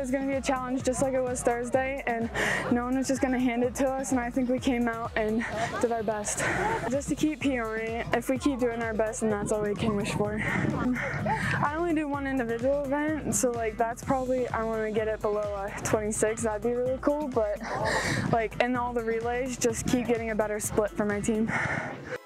was going to be a challenge just like it was Thursday, and no one was just going to hand it to us, and I think we came out and did our best. Just to keep PRing, if we keep doing our best, and that's all we can wish for. I only do one individual event, so like that's probably, I want to get it below a 26, that'd be really cool, but like in all the relays, just keep getting a better split for my team.